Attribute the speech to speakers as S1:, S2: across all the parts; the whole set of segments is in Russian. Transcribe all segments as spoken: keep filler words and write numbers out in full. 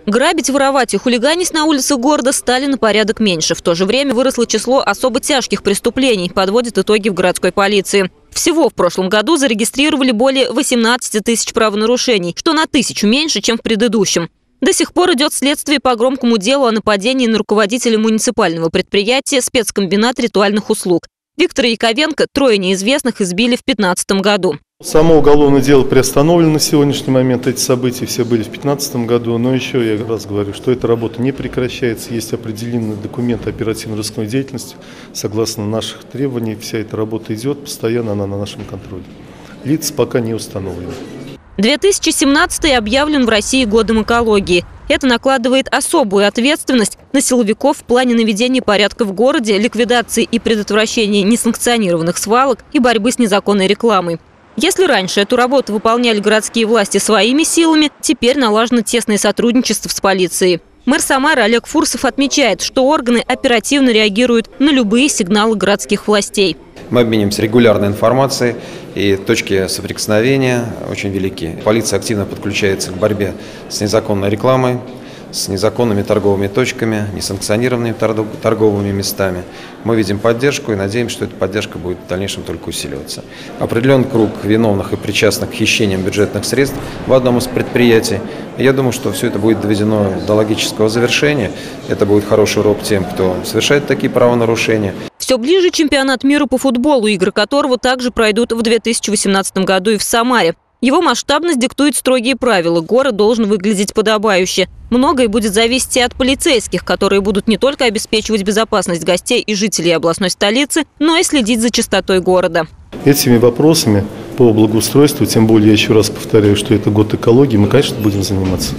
S1: Грабить, воровать и хулиганить на улицах города стали на порядок меньше. В то же время выросло число особо тяжких преступлений, подводят итоги в городской полиции. Всего в прошлом году зарегистрировали более восемнадцати тысяч правонарушений, что на тысячу меньше, чем в предыдущем. До сих пор идет следствие по громкому делу о нападении на руководителя муниципального предприятия «Спецкомбинат ритуальных услуг». Виктора Яковенко трое неизвестных избили в две тысячи пятнадцатом году.
S2: Само уголовное дело приостановлено на сегодняшний момент. Эти события все были в две тысячи пятнадцатом году. Но еще я раз говорю, что эта работа не прекращается. Есть определенные документы оперативно-розыскной деятельности. Согласно наших требований, вся эта работа идет. Постоянно она на нашем контроле. Лица пока не установлены.
S1: две тысячи семнадцатый объявлен в России годом экологии. Это накладывает особую ответственность на силовиков в плане наведения порядка в городе, ликвидации и предотвращения несанкционированных свалок и борьбы с незаконной рекламой. Если раньше эту работу выполняли городские власти своими силами, теперь налажено тесное сотрудничество с полицией. Мэр Самары Олег Фурсов отмечает, что органы оперативно реагируют на любые сигналы городских властей.
S3: Мы обмениваемся регулярной информацией, и точки соприкосновения очень велики. Полиция активно подключается к борьбе с незаконной рекламой, с незаконными торговыми точками, несанкционированными торговыми местами. Мы видим поддержку и надеемся, что эта поддержка будет в дальнейшем только усиливаться. Определен круг виновных и причастных к хищениям бюджетных средств в одном из предприятий. Я думаю, что все это будет доведено до логического завершения. Это будет хороший урок тем, кто совершает такие правонарушения.
S1: Все ближе чемпионат мира по футболу, игры которого также пройдут в две тысячи восемнадцатом году и в Самаре. Его масштабность диктует строгие правила. Город должен выглядеть подобающе. Многое будет зависеть и от полицейских, которые будут не только обеспечивать безопасность гостей и жителей областной столицы, но и следить за чистотой города.
S2: Этими вопросами по благоустройству, тем более, я еще раз повторяю, что это год экологии, мы, конечно, будем заниматься.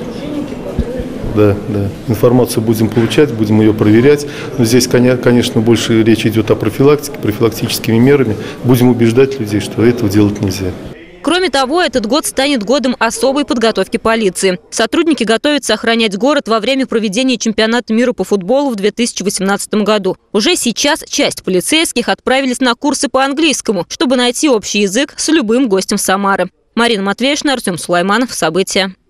S2: Да, да. Информацию будем получать, будем ее проверять. Но здесь, конечно, больше речь идет о профилактике, профилактическими мерами. Будем убеждать людей, что этого делать нельзя.
S1: Кроме того, этот год станет годом особой подготовки полиции. Сотрудники готовятся охранять город во время проведения чемпионата мира по футболу в две тысячи восемнадцатом году. Уже сейчас часть полицейских отправились на курсы по английскому, чтобы найти общий язык с любым гостем Самары. Марина Матвеевна, Артем Сулайманов. События.